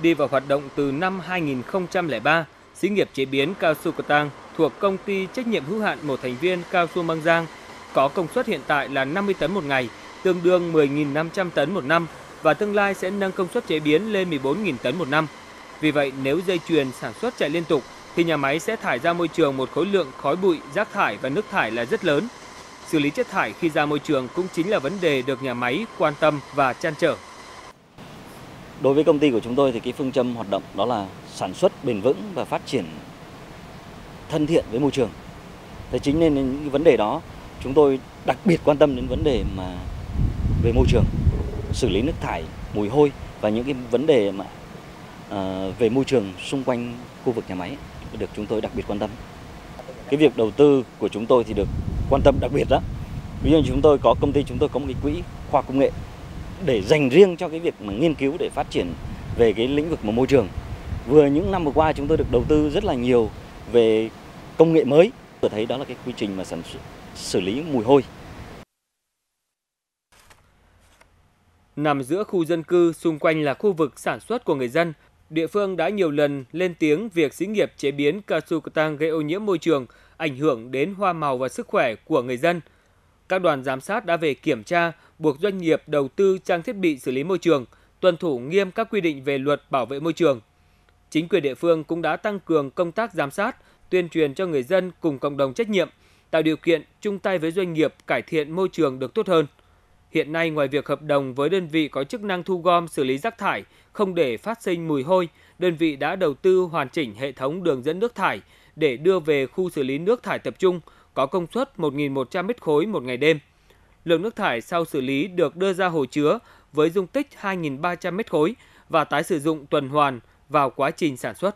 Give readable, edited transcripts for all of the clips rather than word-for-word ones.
Đi vào hoạt động từ năm 2003, xí nghiệp chế biến cao su Cotang thuộc công ty trách nhiệm hữu hạn một thành viên cao su Mang Giang có công suất hiện tại là 50 tấn một ngày, tương đương 10.500 tấn một năm và tương lai sẽ nâng công suất chế biến lên 14.000 tấn một năm. Vì vậy, nếu dây chuyền sản xuất chạy liên tục thì nhà máy sẽ thải ra môi trường một khối lượng khói bụi, rác thải và nước thải là rất lớn. Xử lý chất thải khi ra môi trường cũng chính là vấn đề được nhà máy quan tâm và trăn trở. Đối với công ty của chúng tôi thì cái phương châm hoạt động đó là sản xuất bền vững và phát triển thân thiện với môi trường. Thế chính nên những cái vấn đề đó chúng tôi đặc biệt quan tâm đến vấn đề mà về môi trường, xử lý nước thải, mùi hôi và những cái vấn đề mà về môi trường xung quanh khu vực nhà máy được chúng tôi đặc biệt quan tâm. Cái việc đầu tư của chúng tôi thì được quan tâm đặc biệt đó. Ví dụ công ty chúng tôi có một cái quỹ khoa học công nghệ để dành riêng cho cái việc mà nghiên cứu để phát triển về cái lĩnh vực mà môi trường. Những năm vừa qua chúng tôi được đầu tư rất là nhiều về công nghệ mới. Tôi thấy đó là cái quy trình mà xử lý mùi hôi. Nằm giữa khu dân cư, xung quanh là khu vực sản xuất của người dân, địa phương đã nhiều lần lên tiếng việc xí nghiệp chế biến cao su Cotang gây ô nhiễm môi trường, ảnh hưởng đến hoa màu và sức khỏe của người dân. Các đoàn giám sát đã về kiểm tra, buộc doanh nghiệp đầu tư trang thiết bị xử lý môi trường, tuân thủ nghiêm các quy định về luật bảo vệ môi trường. Chính quyền địa phương cũng đã tăng cường công tác giám sát, tuyên truyền cho người dân cùng cộng đồng trách nhiệm, tạo điều kiện chung tay với doanh nghiệp cải thiện môi trường được tốt hơn. Hiện nay, ngoài việc hợp đồng với đơn vị có chức năng thu gom xử lý rác thải, không để phát sinh mùi hôi, đơn vị đã đầu tư hoàn chỉnh hệ thống đường dẫn nước thải để đưa về khu xử lý nước thải tập trung, có công suất 1.100 m3 một ngày đêm. Lượng nước thải sau xử lý được đưa ra hồ chứa với dung tích 2.300 m3 và tái sử dụng tuần hoàn vào quá trình sản xuất.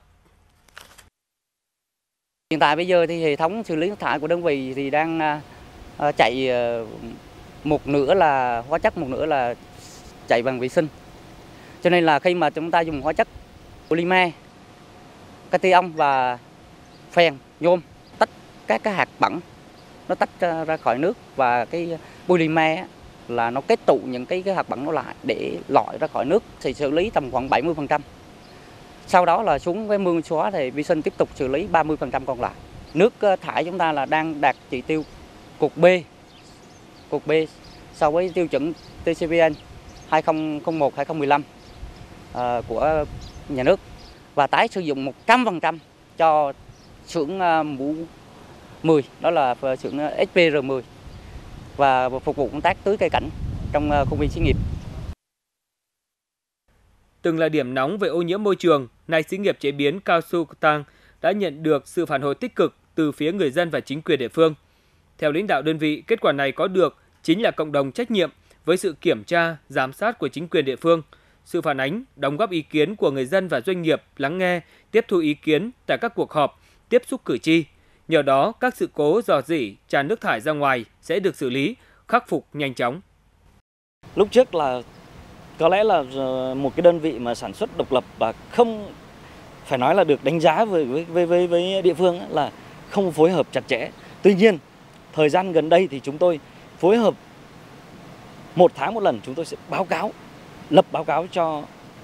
Hiện tại bây giờ thì hệ thống xử lý nước thải của đơn vị thì đang chạy một nửa là hóa chất, một nửa là chạy bằng vi sinh. Cho nên là khi mà chúng ta dùng hóa chất polymer, cation và phèn, nhôm tách các cái hạt bẩn nó tách ra khỏi nước, và cái polymer là nó kết tụ những cái hạt bẩn nó lại để loại ra khỏi nước, thì xử lý tầm khoảng 70%. Sau đó là xuống với mương xóa thì vi sinh tiếp tục xử lý 30% còn lại. Nước thải chúng ta là đang đạt chỉ tiêu cục B so với tiêu chuẩn TCVN 2001-2015 của nhà nước, và tái sử dụng 100% cho xưởng mũ 10, đó là xưởng SPR10, và phục vụ công tác tưới cây cảnh trong khuôn viên xí nghiệp. Từng là điểm nóng về ô nhiễm môi trường, nay xí nghiệp chế biến cao su Cotang đã nhận được sự phản hồi tích cực từ phía người dân và chính quyền địa phương. Theo lãnh đạo đơn vị, kết quả này có được chính là cộng đồng trách nhiệm với sự kiểm tra, giám sát của chính quyền địa phương, sự phản ánh, đóng góp ý kiến của người dân và doanh nghiệp, lắng nghe, tiếp thu ý kiến tại các cuộc họp, tiếp xúc cử tri. Nhờ đó, các sự cố rò rỉ, tràn nước thải ra ngoài sẽ được xử lý, khắc phục nhanh chóng. Lúc trước là có lẽ là một cái đơn vị mà sản xuất độc lập và không phải nói là được đánh giá với địa phương là không phối hợp chặt chẽ. Tuy nhiên, thời gian gần đây thì chúng tôi phối hợp 1 tháng một lần, chúng tôi sẽ lập báo cáo cho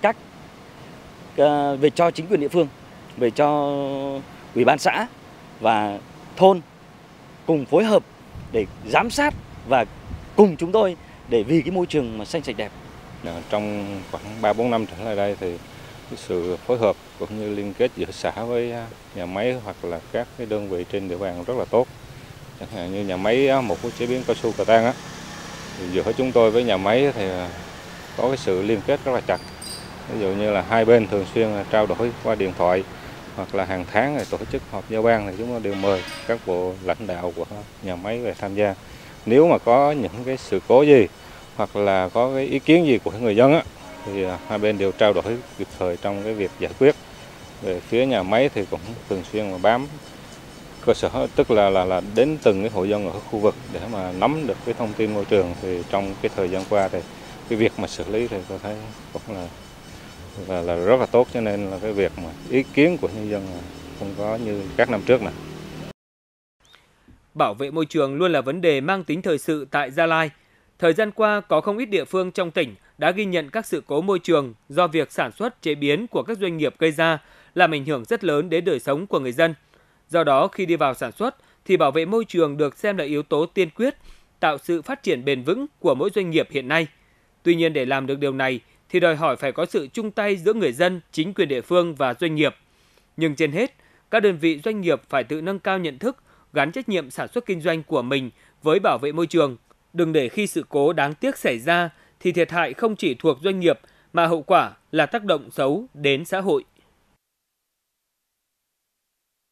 cho chính quyền địa phương, về cho ủy ban xã và thôn cùng phối hợp để giám sát và cùng chúng tôi để vì cái môi trường mà xanh sạch đẹp. Trong khoảng 3-4 năm trở lại đây thì sự phối hợp cũng như liên kết giữa xã với nhà máy hoặc là các cái đơn vị trên địa bàn rất là tốt. Chẳng hạn như nhà máy một khu chế biến cao su Cotang thì giữa chúng tôi với nhà máy thì có cái sự liên kết rất là chặt. Ví dụ như là hai bên thường xuyên trao đổi qua điện thoại, hoặc là hàng tháng tổ chức họp giao ban thì chúng tôi đều mời các bộ lãnh đạo của nhà máy về tham gia. Nếu mà có những cái sự cố gì hoặc là có cái ý kiến gì của người dân thì hai bên đều trao đổi kịp thời trong cái việc giải quyết. Về phía nhà máy thì cũng thường xuyên mà bám cơ sở, tức là đến từng cái hộ dân ở khu vực để mà nắm được cái thông tin môi trường. Thì trong cái thời gian qua thì cái việc mà xử lý thì tôi thấy cũng là rất là tốt, cho nên là cái việc mà ý kiến của nhân dân không có như các năm trước này. Bảo vệ môi trường luôn là vấn đề mang tính thời sự tại Gia Lai. Thời gian qua có không ít địa phương trong tỉnh đã ghi nhận các sự cố môi trường do việc sản xuất chế biến của các doanh nghiệp gây ra, làm ảnh hưởng rất lớn đến đời sống của người dân. Do đó, khi đi vào sản xuất thì bảo vệ môi trường được xem là yếu tố tiên quyết, tạo sự phát triển bền vững của mỗi doanh nghiệp hiện nay. Tuy nhiên, để làm được điều này thì đòi hỏi phải có sự chung tay giữa người dân, chính quyền địa phương và doanh nghiệp. Nhưng trên hết, các đơn vị doanh nghiệp phải tự nâng cao nhận thức, gắn trách nhiệm sản xuất kinh doanh của mình với bảo vệ môi trường. Đừng để khi sự cố đáng tiếc xảy ra thì thiệt hại không chỉ thuộc doanh nghiệp mà hậu quả là tác động xấu đến xã hội.